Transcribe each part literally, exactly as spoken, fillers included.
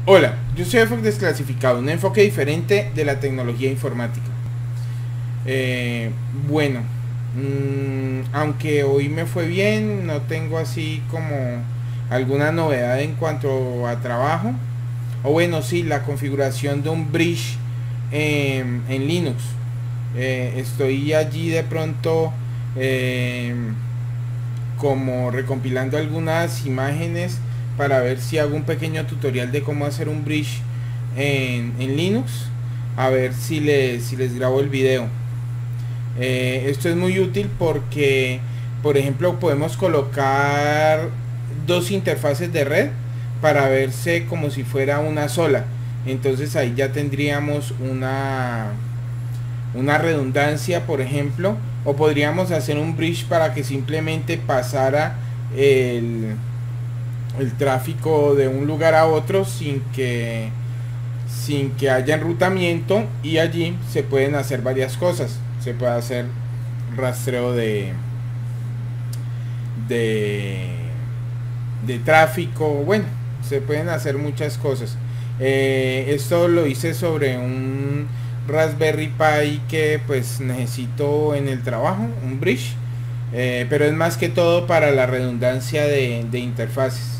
Hola, yo soy Enfoque Desclasificado, un enfoque diferente de la tecnología informática. Eh, bueno, mmm, aunque hoy me fue bien, no tengo así como alguna novedad en cuanto a trabajo. O bueno, sí, la configuración de un bridge en, en Linux. Eh, estoy allí de pronto eh, como recompilando algunas imágenes para ver si hago un pequeño tutorial de cómo hacer un bridge en, en Linux, a ver si les, si les grabo el video. Eh, esto es muy útil porque, por ejemplo, podemos colocar dos interfaces de red para verse como si fuera una sola. Entonces ahí ya tendríamos una una redundancia, por ejemplo, o podríamos hacer un bridge para que simplemente pasara el, el tráfico de un lugar a otro sin que sin que haya enrutamiento, y allí se pueden hacer varias cosas. Se puede hacer rastreo de de, de tráfico, bueno, se pueden hacer muchas cosas. Eh, esto lo hice sobre un Raspberry Pi que pues necesito en el trabajo, un bridge, eh, pero es más que todo para la redundancia de, de interfaces.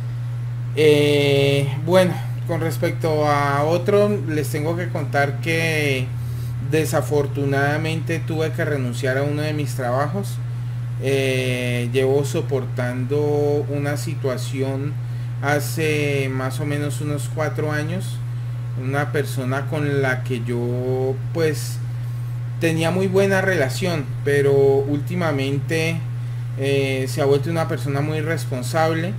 Eh, bueno, con respecto a otro, les tengo que contar que desafortunadamente tuve que renunciar a uno de mis trabajos. Eh, llevo soportando una situación hace más o menos unos cuatro años, una persona con la que yo pues tenía muy buena relación, pero últimamente eh, se ha vuelto una persona muy responsable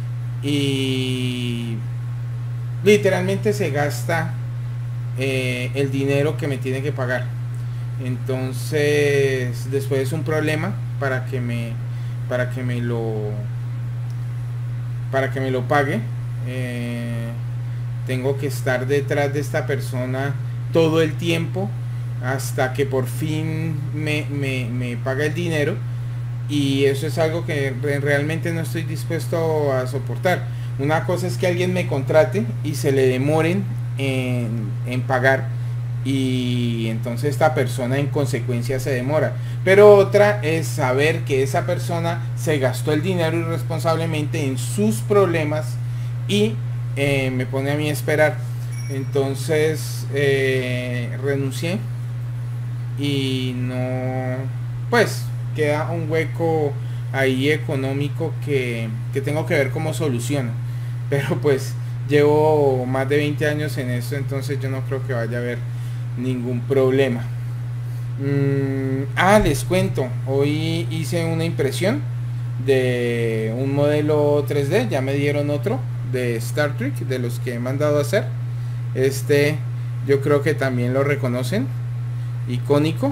y literalmente se gasta eh, el dinero que me tiene que pagar. Entonces después es un problema para que me para que me lo para que me lo pague. eh, tengo que estar detrás de esta persona todo el tiempo hasta que por fin me, me, me paga el dinero, y eso es algo que realmente no estoy dispuesto a soportar. Una cosa es que alguien me contrate y se le demoren en, en pagar, y entonces esta persona en consecuencia se demora, pero otra es saber que esa persona se gastó el dinero irresponsablemente en sus problemas y eh, me pone a mí a esperar. Entonces eh, renuncié y no, pues queda un hueco ahí económico que, que tengo que ver cómo soluciono, pero pues llevo más de veinte años en esto, entonces yo no creo que vaya a haber ningún problema. mm, ah les cuento, hoy hice una impresión de un modelo tres D, ya me dieron otro de Star Trek, de los que he mandado a hacer. Este yo creo que también lo reconocen, icónico,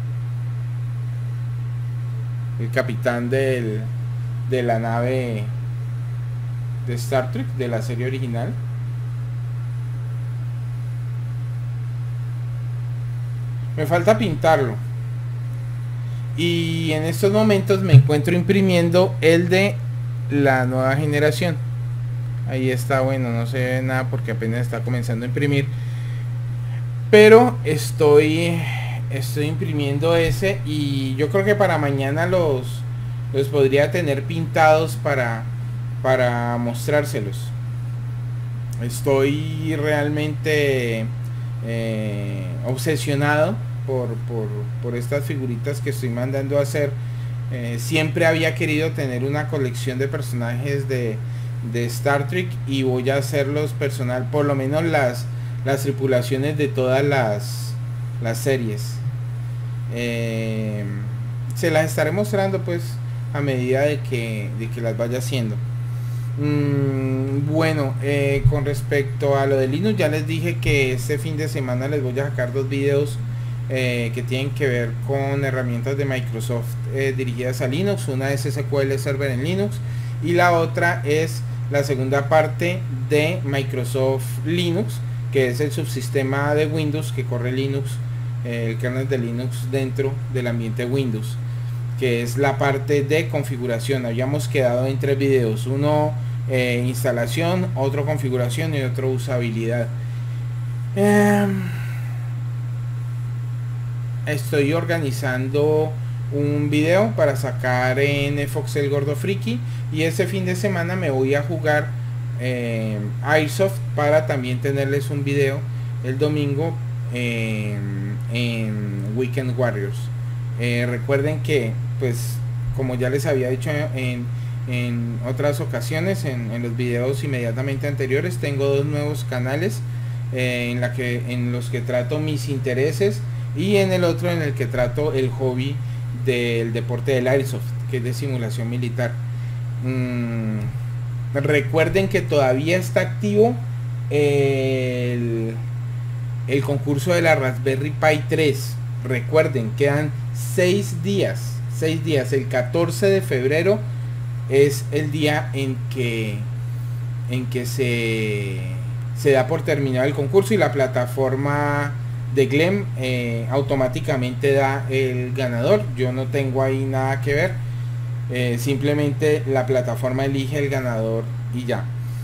el capitán del, de la nave de Star Trek de la serie original. Me falta pintarlo, y en estos momentos me encuentro imprimiendo el de la nueva generación. Ahí está, bueno, no se ve nada porque apenas está comenzando a imprimir, pero estoy estoy imprimiendo ese, y yo creo que para mañana los los podría tener pintados para para mostrárselos. Estoy realmente eh, obsesionado por, por, por estas figuritas que estoy mandando a hacer. Eh, siempre había querido tener una colección de personajes de, de Star Trek, y voy a hacerlos personal, por lo menos las, las tripulaciones de todas las, las series. Eh, se las estaré mostrando pues a medida de que, de que las vaya haciendo. Mm, bueno, eh, con respecto a lo de Linux, ya les dije que este fin de semana les voy a sacar dos videos eh, que tienen que ver con herramientas de Microsoft eh, dirigidas a Linux. Una es S Q L Server en Linux, y la otra es la segunda parte de Microsoft Linux, que es el subsistema de Windows que corre Linux, eh, el kernel de Linux dentro del ambiente Windows, que es la parte de configuración. Habíamos quedado en tres videos, uno eh, instalación, otro configuración y otro usabilidad. eh, estoy organizando un video para sacar en Fox el Gordo Friki, y ese fin de semana me voy a jugar eh, Airsoft para también tenerles un video el domingo eh, en Weekend Warriors. Eh, recuerden que, pues, como ya les había dicho en, en otras ocasiones, en, en los videos inmediatamente anteriores, tengo dos nuevos canales eh, en, la que, en los que trato mis intereses, y en el otro en el que trato el hobby del deporte del Airsoft, que es de simulación militar. Mm, recuerden que todavía está activo el, el concurso de la Raspberry Pi tres. Recuerden, quedan seis días, seis días. El catorce de febrero es el día en que en que se, se da por terminado el concurso, y la plataforma de Glem eh, automáticamente da el ganador. Yo no tengo ahí nada que ver, eh, simplemente la plataforma elige el ganador y ya.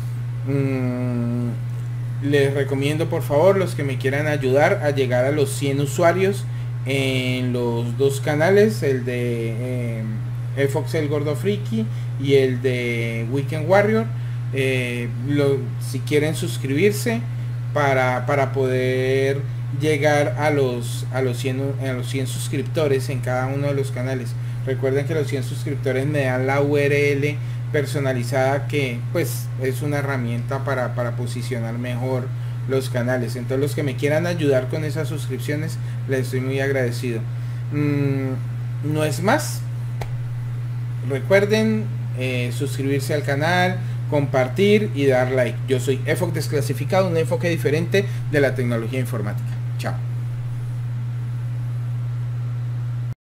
mm, les recomiendo, por favor, los que me quieran ayudar a llegar a los cien usuarios en los dos canales, el de eh, Fox el Gordo Friki y el de Weekend Warrior, eh, lo, si quieren suscribirse para, para poder llegar a los a los cien a los cien suscriptores en cada uno de los canales. Recuerden que los cien suscriptores me dan la U R L personalizada, que pues es una herramienta para, para posicionar mejor los canales. Entonces, los que me quieran ayudar con esas suscripciones, les estoy muy agradecido. Mm, no es más. Recuerden eh, suscribirse al canal, compartir y dar like. Yo soy E F O C Desclasificado, un enfoque diferente de la tecnología informática. Chao.